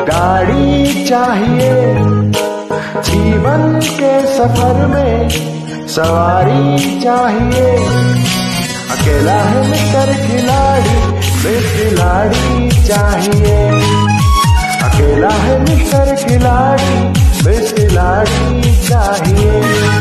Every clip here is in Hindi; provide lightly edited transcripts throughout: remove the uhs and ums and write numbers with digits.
गाड़ी चाहिए, जीवन के सफर में सवारी चाहिए। अकेला है मिस्टर खिलाड़ी, मिस खिलाड़ी चाहिए। अकेला है मिस्टर खिलाड़ी, मिस खिलाड़ी चाहिए।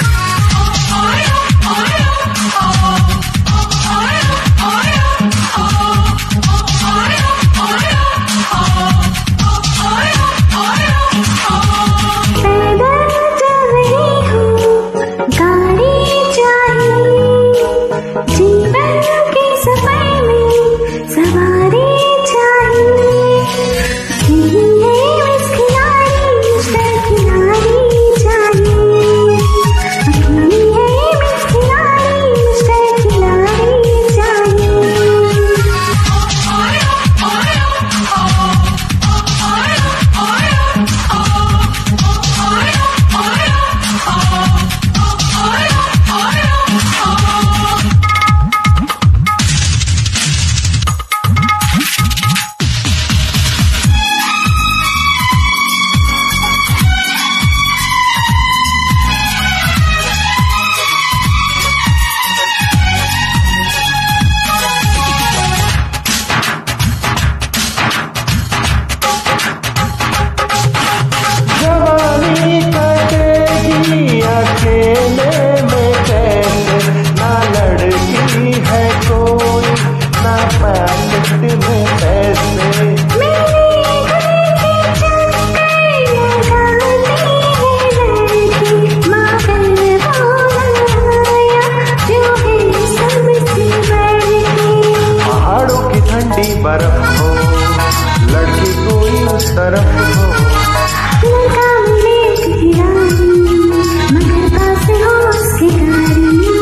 बर्फ हो, लड़की कोई उस तरफ हो, लड़का मिले खिलाड़ी, मगर पास हो उसकी गाड़ी।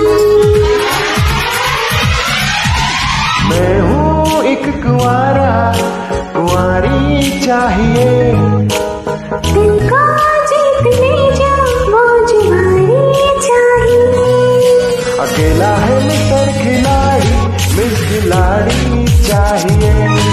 मैं हूँ एक कुंवारा, कुंवारी चाहिए। दिल को जीतने जो वो जुआरी चाहिए। अकेला है मिस्टर खिलाड़ी, मिस खिलाड़ी चाहिए।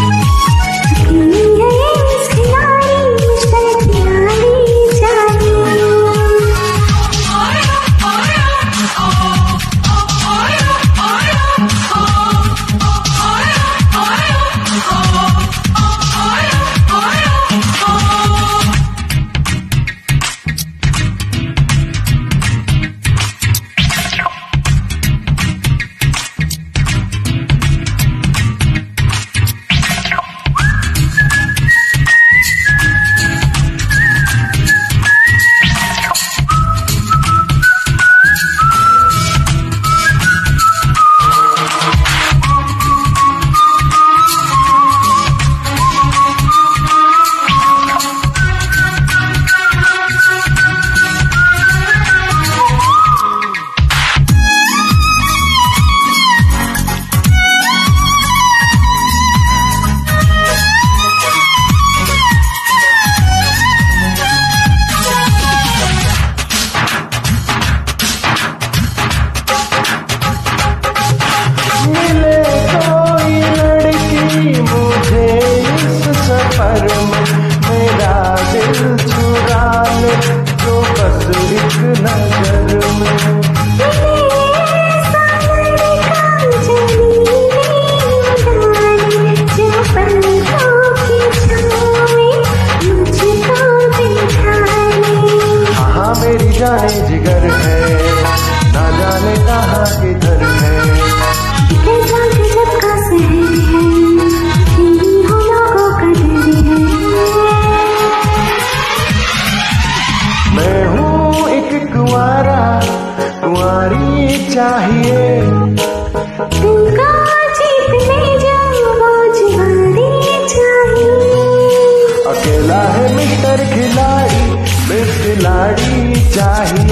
जाने जिगर है, ना जाने कहाँ किधर है। सबका शहर है, यही हो लोगों का डर है। मैं हूँ एक कुंवारा, कुंवारी चाहिए। तुमको जीतने जो वो जुआरी चाहिए। अकेला है मिस्टर खिलाड़ी, मिस खिलाड़ी चाहिए।